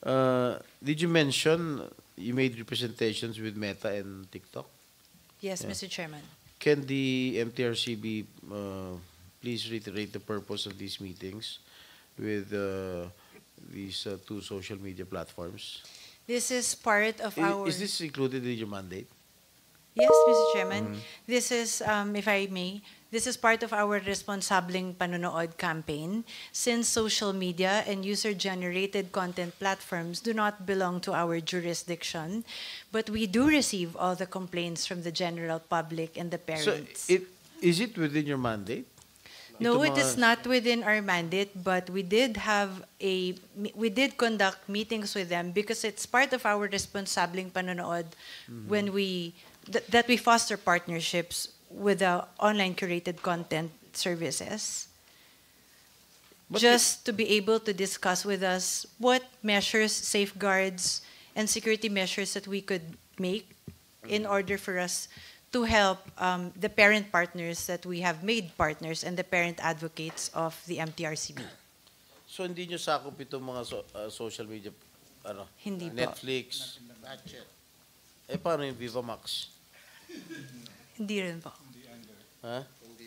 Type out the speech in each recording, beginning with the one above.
Did you mention you made representations with Meta and TikTok? Yes, Yeah. Mr. Chairman. Can the MTRCB please reiterate the purpose of these meetings with these two social media platforms? This is part of our... Is this included in your mandate? Yes, Mr. Chairman. Mhm. This is, if I may, this is part of our Responsableng Panonood campaign. Since social media and user-generated content platforms do not belong to our jurisdiction, but we do receive all the complaints from the general public and the parents. So, is it within your mandate? No, Ito it is not within our mandate, but we did conduct meetings with them because it's part of our Responsableng Panonood when that we foster partnerships with the online curated content services. But Just to be able to discuss with us what measures, safeguards, and security measures that we could make in order for us to help the parent partners that we have made partners and the parent advocates of the MTRCB. So hindi nyo sakop itong mga social media, Hindi po. Netflix? Paano yung Viva Max? Hindi rin po. Ha?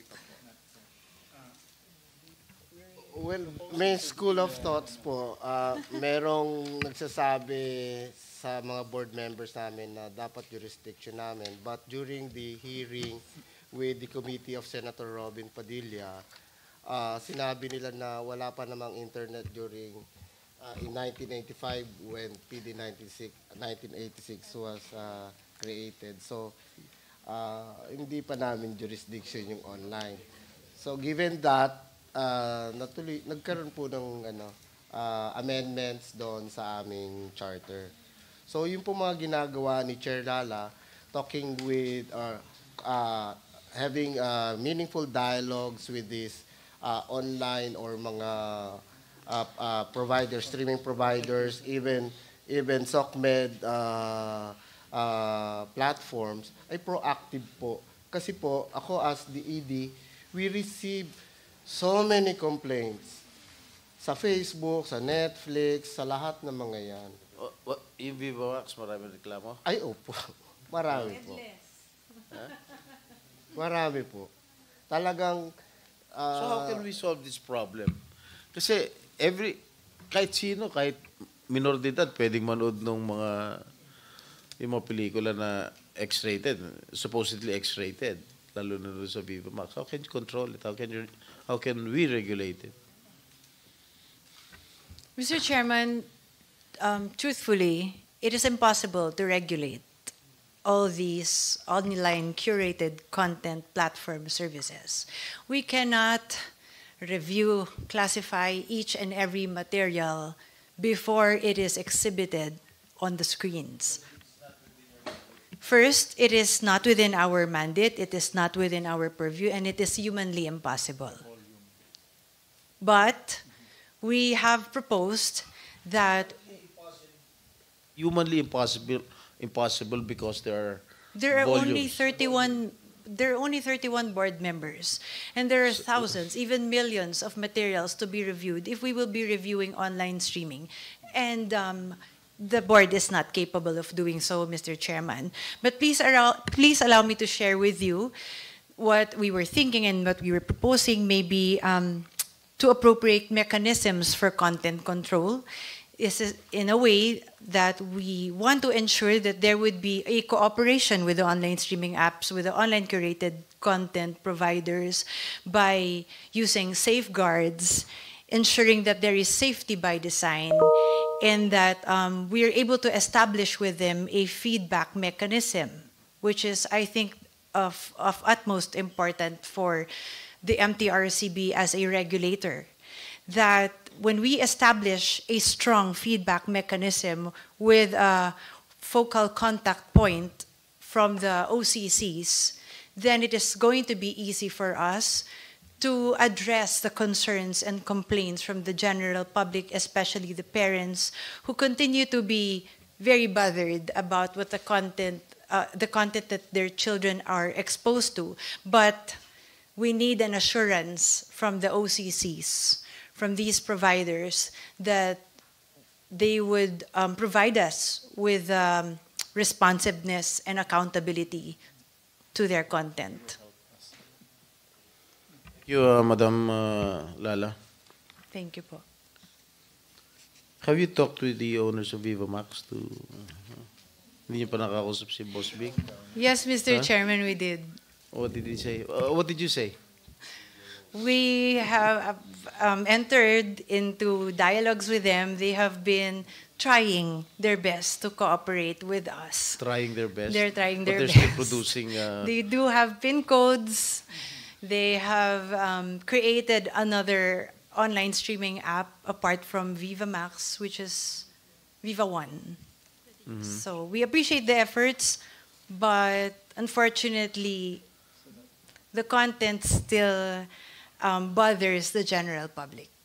Well, may school of thoughts po. Merong nagsasabi sa mga board members namin na dapat jurisdiction namin. But during the hearing with the committee of Senator Robin Padilla, sinabi nila na wala pa namang internet during in 1985 when PD 1986 was created. So, hindi pa namin jurisdiction yung online. So, given that, nagkaroon po ng amendments doon sa aming charter. So, yung po mga ginagawa ni Chair Lala, talking with, having meaningful dialogues with these online or mga providers, streaming providers, even SOCMED platforms, ay proactive po. Kasi po, ako as the ED, we receive so many complaints sa Facebook, sa Netflix, sa lahat ng mga yan. Yung Viva Max, maraming reklamo? Ay, opo. Marami po. Marami po. Talagang... So how can we solve this problem? Kasi kahit sino, kahit minor de edad, pwedeng manood ng yung mga pelikula na X-rated, supposedly X-rated, lalo na doon sa Viva Max. How can you control it? How can we regulate it? Mr. Chairman, truthfully, it is impossible to regulate all these online curated content platform services. We cannot review, classify each and every material before it is exhibited on the screens. First, it is not within our mandate, it is not within our purview, and it is humanly impossible. But we have proposed that Humanly impossible because there there are only volumes. 31 board members, and there are thousands, even millions of materials to be reviewed if we will be reviewing online streaming. And the board is not capable of doing so, Mr. Chairman. But please allow me to share with you what we were thinking and what we were proposing, maybe to appropriate mechanisms for content control. Is in a way that we want to ensure that there would be a cooperation with the online streaming apps, with the online curated content providers by using safeguards, ensuring that there is safety by design, and that we are able to establish with them a feedback mechanism, which is, I think, of utmost importance for the MTRCB as a regulator. That when we establish a strong feedback mechanism with a focal contact point from the OCCs, then it is going to be easy for us to address the concerns and complaints from the general public, especially the parents who continue to be very bothered about what the content that their children are exposed to. But we need an assurance from the OCCs, from these providers, that they would provide us with responsiveness and accountability to their content. Thank you, Madam Lala. Thank you po. Have you talked with the owners of Viva Max to... hindi niyo pa nakakausap si Boss Big? Yes, Mr. Huh? Chairman, we did. What did he say? What did you say? We have entered into dialogues with them. They have been trying their best to cooperate with us. Trying their best? They're trying their but best. they're still producing... They do have PIN codes. They have created another online streaming app apart from Viva Max, which is Viva One. So we appreciate the efforts, but unfortunately, the content still bothers the general public.